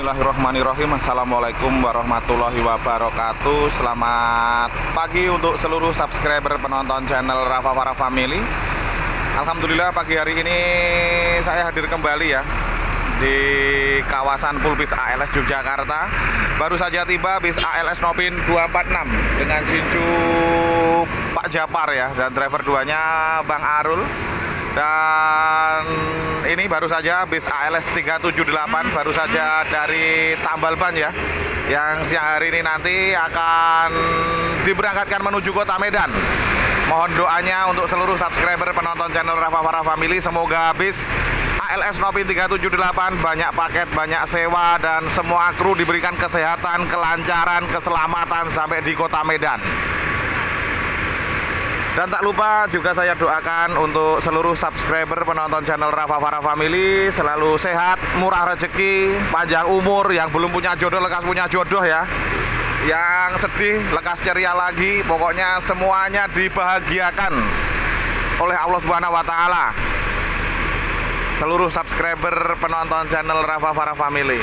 Bismillahirrahmanirrahim. Assalamualaikum warahmatullahi wabarakatuh. Selamat pagi untuk seluruh subscriber penonton channel Rafa Farah Family. Alhamdulillah pagi hari ini saya hadir kembali ya di kawasan Pulbis ALS Yogyakarta. Baru saja tiba bis ALS Nopin 246 dengan cincu Pak Japar ya, dan driver duanya Bang Arul. Dan ini baru saja bis ALS 378 baru saja dari Tambalban ya, yang siang hari ini nanti akan diberangkatkan menuju kota Medan. Mohon doanya untuk seluruh subscriber penonton channel Rafa Farah Family. Semoga bis ALS Nopin 378 banyak paket, banyak sewa, dan semua kru diberikan kesehatan, kelancaran, keselamatan sampai di kota Medan. Dan tak lupa juga saya doakan untuk seluruh subscriber penonton channel Rafa Farah Family selalu sehat, murah rezeki, panjang umur. Yang belum punya jodoh lekas punya jodoh ya, yang sedih lekas ceria lagi. Pokoknya semuanya dibahagiakan oleh Allah Subhanahu wa Ta'ala. Seluruh subscriber penonton channel Rafa Farah Family.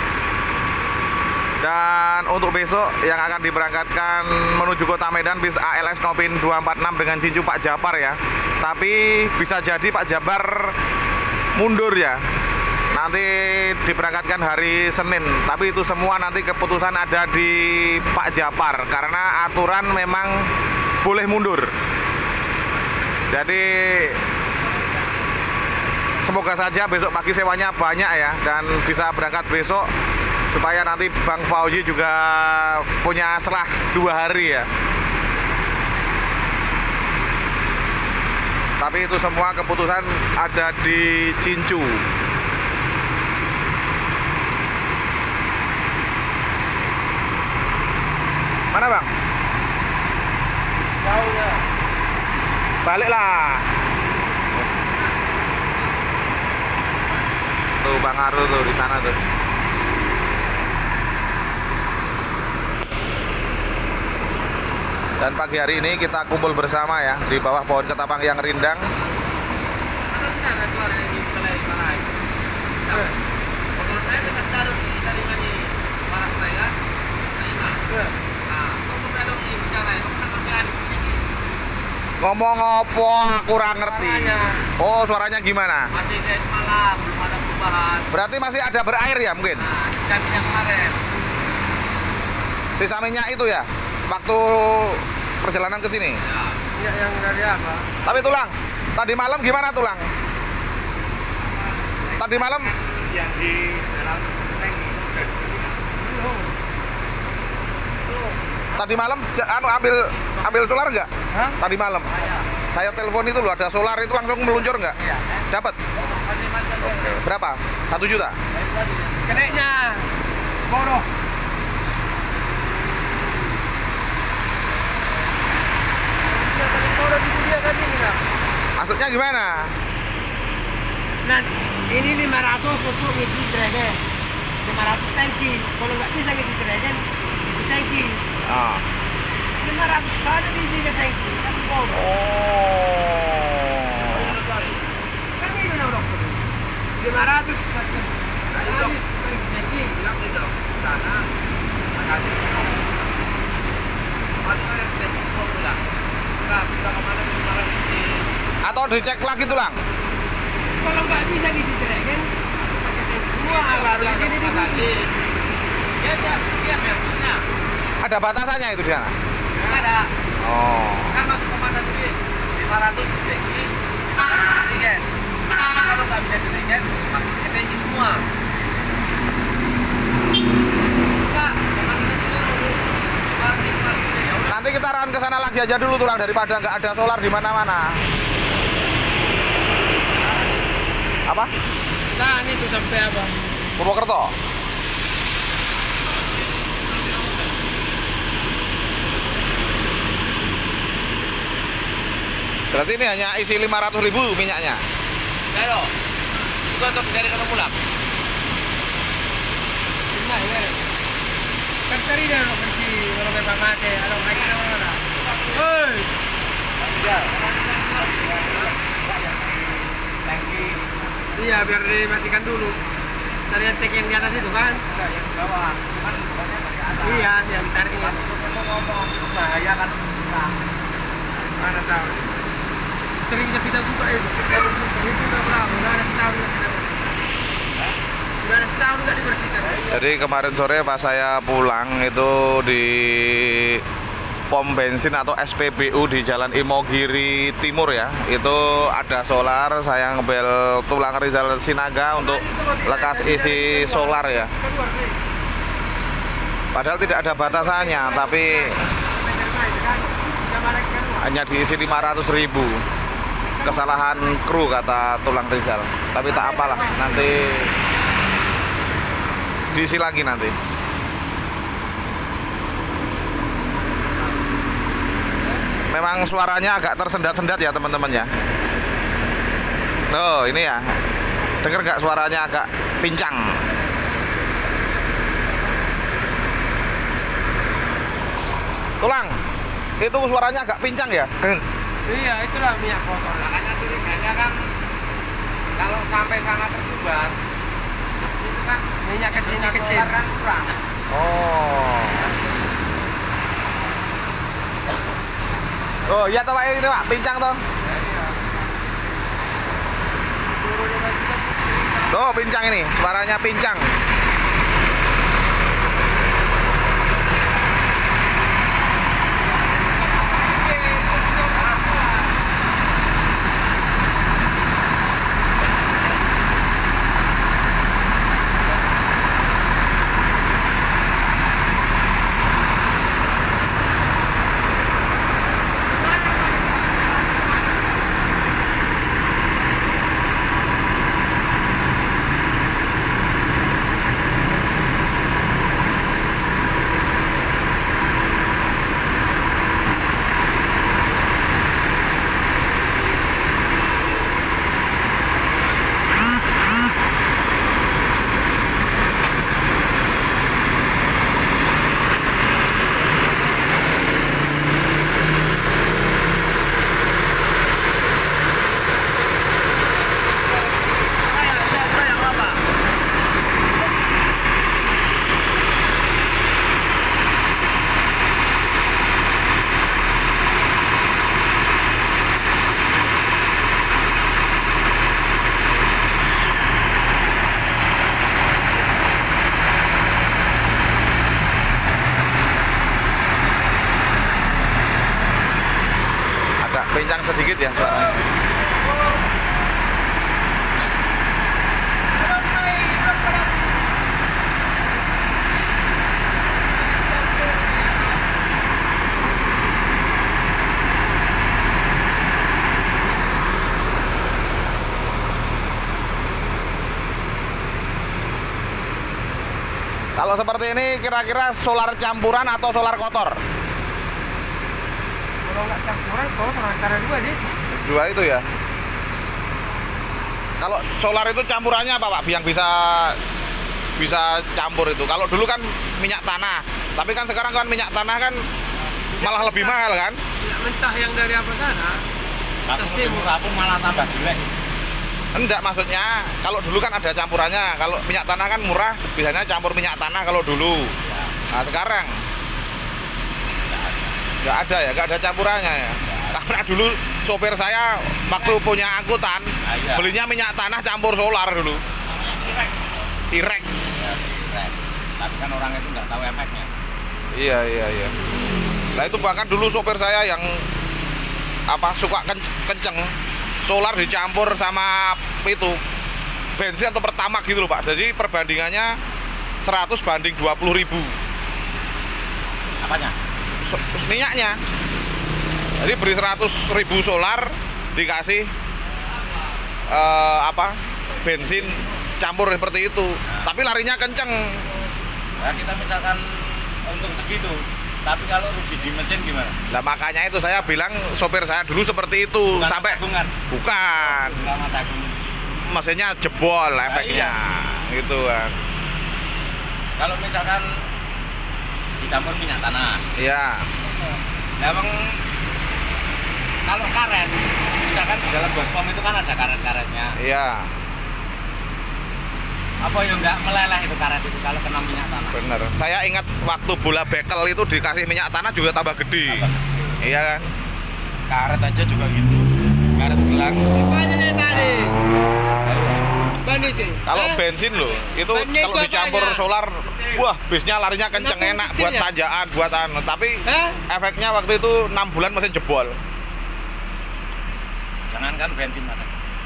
Dan untuk besok yang akan diberangkatkan menuju kota Medan bis ALS Nopin 246 dengan cincu Pak Japar ya. Tapi bisa jadi Pak Japar mundur ya, nanti diberangkatkan hari Senin. Tapi itu semua nanti keputusan ada di Pak Japar, karena aturan memang boleh mundur. Jadi semoga saja besok pagi sewanya banyak ya, dan bisa berangkat besok supaya nanti Bang Fauzi juga punya selah 2 hari ya. Tapi itu semua keputusan ada di cincu. Mana Bang? Jauh ya. Baliklah. Tuh Bang Arul tuh di sana tuh. Dan pagi hari ini kita kumpul bersama ya di bawah pohon ketapang yang rindang. Ngomong apa kurang ngerti. Oh, suaranya gimana? Masih kayak semalam, belum ada perubahan. Berarti masih ada berair ya mungkin? Sisa minyak kemarin. Sisa minyak itu ya? Waktu perjalanan ke sini. Ya. Minyak yang dari apa? Tapi Tulang, tadi malam gimana Tulang? Tadi malam Yang di dalam tank. Tadi malam ambil solar nggak? Hah? Tadi malam. Saya telepon itu loh, ada solar itu langsung meluncur nggak? Iya. Dapat? Oke. Berapa? 1 juta? Keneknya bodoh. Maksudnya gimana? Nah, ini 500 untuk ngisi dragon. 500 tangki. Kalau nggak bisa ngisi dragon, isi tangki. Ah. 500 saja diisi ke tangki. Kan bodoh. Oh. Kan ini benar dok. 500 habis tangki. Bilang itu. Sana. Makasih. Masuk ke tangki formula. Sudah kemana kemarin ini? Atau dicek lagi Tulang? Kalau nggak bisa ngisi dragon, pakai tangki semua. Baru di sini dibagi. Ya, dia merknya. Ada batasannya itu di sana? Nggak ada. Oh. Kan masuk kemana duit? 500 tangki. Dragon. Kalau nggak bisa dragon, masuk ke tangki semua. Enggak, kemana nanti dulu? Masih. Nanti kita run ke sana lagi aja dulu Tulang, daripada nggak ada solar di mana-mana. Apa? Nah, ini tuh sampai apa? Purwokerto. Berarti ini hanya isi 500.000 minyaknya. Ayo. Itu untuk dari kamu pulang. Nah, ya. Kan tadi dah nak bersih kalau ke pamate, kalau lagi nak mana? Oi. Iya, biar dimatikan dulu. Dari tank yang di atas itu kan. Iya, yang ditariknya. Kalau ngomong bahaya kan kurang. Mana tahu. Sering kita buka itu. Itu nggak tahu, nggak ada setahun nggak kita. Nggak ada setahun nggak dibersihkan. Jadi kemarin sore pas saya pulang itu di pom bensin atau SPBU di Jalan Imogiri Timur ya, itu ada solar. Saya ngebel Tulang Rizal Sinaga untuk lekas isi solar ya. Padahal tidak ada batasannya, tapi hanya diisi 500.000. Kesalahan kru kata Tulang Rizal. Tapi tak apalah, nanti diisi lagi nanti. Memang suaranya agak tersendat-sendat ya teman-teman ya. Oh ini ya, dengar gak suaranya agak pincang. Tulang, itu suaranya agak pincang ya. Iya, itulah minyak kotor. Makanya curiganya kan kalau sampai sana tersumbat itu kan Minyak kecil solar kan kurang. Oh. Oh iya toh Pak, ini Pak, pincang toh. Tuh pincang ini, suaranya pincang. Pincang sedikit ya suaranya. Kalau seperti ini kira-kira solar campuran atau solar kotor? Kalau nggak campuran kotor antara dua deh. Dua itu ya. Kalau solar itu campurannya apa Pak? Yang bisa campur itu. Kalau dulu kan minyak tanah, tapi kan sekarang kan minyak tanah kan malah lebih mahal kan? Minyak mentah yang dari apa sana? Atas timur pun malah tambah jelek. Enggak, maksudnya kalau dulu kan ada campurannya. Kalau minyak tanah kan murah, biasanya campur minyak tanah kalau dulu. Nah sekarang nggak ada ya, nggak ada campurannya ya. Karena dulu sopir saya waktu punya angkutan belinya minyak tanah campur solar dulu. Irek. Tapi kan orang itu nggak tahu efeknya. Iya. Nah itu bahkan dulu sopir saya yang suka kenceng, solar dicampur sama itu bensin atau pertamax gitu loh Pak. Jadi perbandingannya 100 banding 20.000. Apanya? Minyaknya. Jadi beri 100.000 solar dikasih bensin campur seperti itu. Tapi larinya kenceng. Nah, kita misalkan untung segitu, tapi kalau rugi di mesin gimana? Nah makanya itu saya bilang sopir saya dulu seperti itu. Bukan sampai tagungan. Bukan. Mesinnya jebol efeknya. Gitu kan. Kalau misalkan dicampur minyak tanah. Iya. Nah, emang kalau karet, misalkan di dalam bospom itu kan ada karet-karetnya. Iya. Apa yang nggak meleleh itu karet itu kalau kena minyak tanah? Bener. Saya ingat waktu bola bekel itu dikasih minyak tanah juga tambah gede. Iya kan? Karet aja juga gitu. Karet gelang. Banyak tadi. Ban itu. Kalau bensin loh, itu Bannya kalau itu dicampur apanya? solar, wah bisnya larinya kenceng, Kenapa enak buat kecilnya? tanjakan, buat anu. Tapi Hah? efeknya waktu itu 6 bulan mesin jebol. Jangankan bensin mana.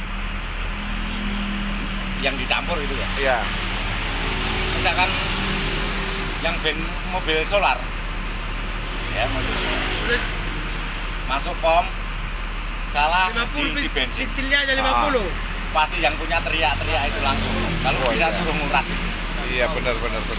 Yang dicampur itu ya. Iya. Misalkan yang mobil solar. Ya, mobil solar. Udah Masuk pom salah 50 diisi bensin. litilnya aja 50. Pasti yang punya teriak-teriak itu langsung. Kalau Oh, bisa iya. suruh nguras itu. Iya benar.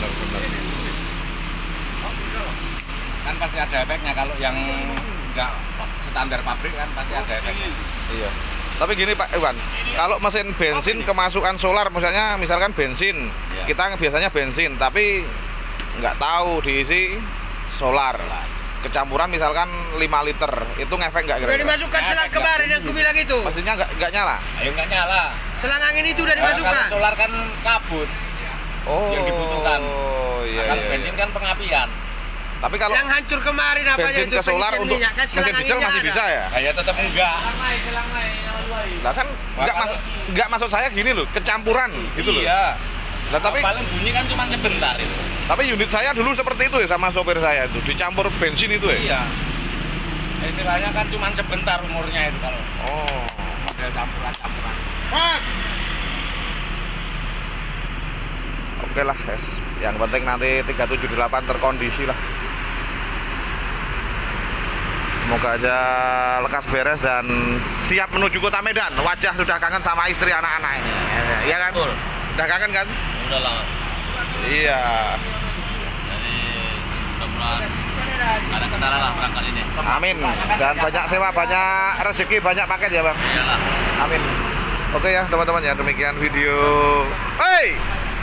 Kan pasti ada efeknya kalau yang enggak standar pabrik kan pasti ada efeknya. Iya. Tapi gini Pak Iwan, kalau mesin bensin kemasukan solar, misalkan bensin, Iya. kita biasanya bensin, tapi nggak tahu diisi solar. Kecampuran misalkan 5 liter, itu ngefek nggak Udah kira-kira? dimasukkan selang kemarin yang aku bilang itu. Mesinnya nggak nyala? Ayo nggak nyala. Selang angin itu udah Kalau dimasukkan. solar kan kabut. Oh, Yang dibutuhkan. Iya, Kan iya, bensin iya. kan pengapian. Tapi kalau Yang hancur kemarin apanya bensin itu ke solar pengisian untuk minyak, kan mesin selang diesel anginnya masih ada. bisa ya? Kayak tetap enggak. Lah kan nggak maksud saya gini loh, kecampuran gitu loh. Iya. Lah tapi paling bunyi kan cuma sebentar itu. unit saya dulu seperti itu ya sama sopir saya itu, dicampur bensin itu ya. Iya. Istilahnya kan cuma sebentar umurnya itu kalau Oh. ada campuran-campuran. Oke lah, guys. Yang penting nanti 378 terkondisi lah. Semoga aja lekas beres dan siap menuju kota Medan. Wajah sudah kangen sama istri anak-anak ini. Iya kan? Betul. Udah kangen kan? Udah lama. Iya. Jadi mudah-mudahan ada kendala lah berangkat ini. Amin. Dan banyak sewa, banyak rezeki, banyak paket ya, Bang. Iyalah. Amin. Oke ya, teman-teman ya, demikian video. Hey!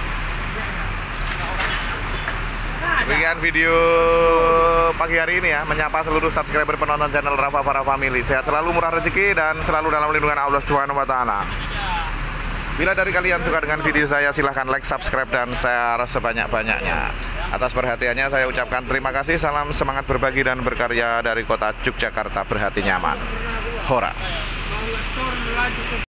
Demikian video pagi hari ini ya, menyapa seluruh subscriber penonton channel Rafa Farah Family. Sehat selalu, murah rezeki, dan selalu dalam lindungan Allah Subhanahu wa Ta'ala. Bila dari kalian suka dengan video saya, silahkan like, subscribe, dan share sebanyak-banyaknya. Atas perhatiannya saya ucapkan terima kasih. Salam semangat berbagi dan berkarya dari kota Yogyakarta, berhati nyaman. Horas.